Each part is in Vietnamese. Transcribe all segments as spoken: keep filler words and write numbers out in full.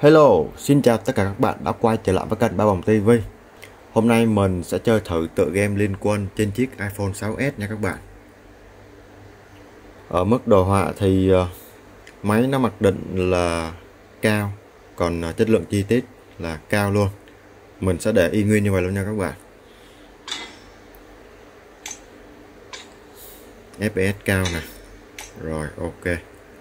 Hello, xin chào tất cả các bạn đã quay trở lại với kênh Ba Bồng ti vi. Hôm nay mình sẽ chơi thử tựa game Liên Quân trên chiếc iPhone sáu s nha các bạn. Ở mức đồ họa thì uh, máy nó mặc định là cao, còn uh, chất lượng chi tiết là cao luôn. Mình sẽ để y nguyên như vậy luôn nha các bạn. ép pê ét cao nè. Rồi, ok.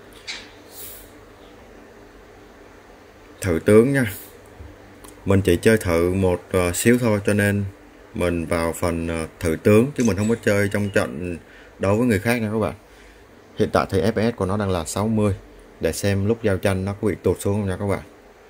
Thử tướng nha. Mình chỉ chơi thử một uh, xíu thôi, cho nên mình vào phần uh, thử tướng chứ mình không có chơi trong trận đấu với người khác nha các bạn. Hiện tại thì ép pê ét của nó đang là sáu mươi, để xem lúc giao tranh nó có bị tụt xuống không nha các bạn.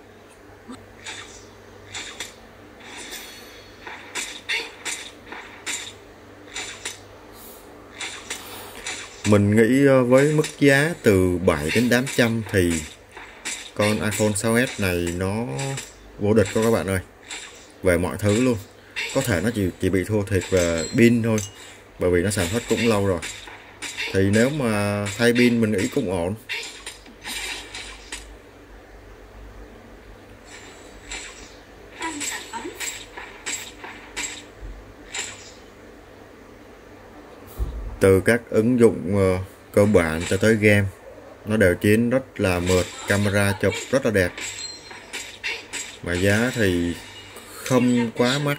Mình nghĩ với mức giá từ bảy đến tám trăm thì con iPhone sáu s này nó vô địch của các bạn ơi, về mọi thứ luôn. Có thể nó chỉ, chỉ bị thua thiệt về pin thôi, bởi vì nó sản xuất cũng lâu rồi. Thì nếu mà thay pin mình nghĩ cũng ổn. Từ các ứng dụng uh, cơ bản cho tới game, nó đều chiến rất là mượt, camera chụp rất là đẹp, mà giá thì không quá mắc.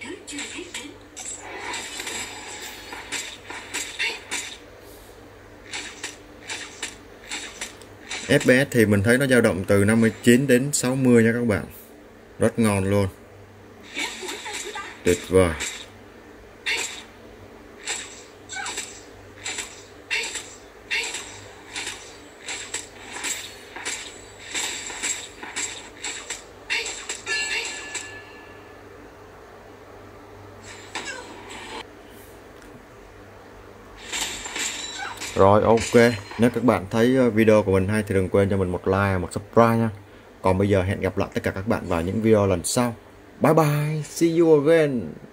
ép pê ét thì mình thấy nó dao động từ năm mươi chín đến sáu mươi nha các bạn, rất ngon luôn, tuyệt vời. Rồi, ok, nếu các bạn thấy video của mình hay thì đừng quên cho mình một like, một subscribe nha. Còn bây giờ hẹn gặp lại tất cả các bạn vào những video lần sau. Bye bye, see you again.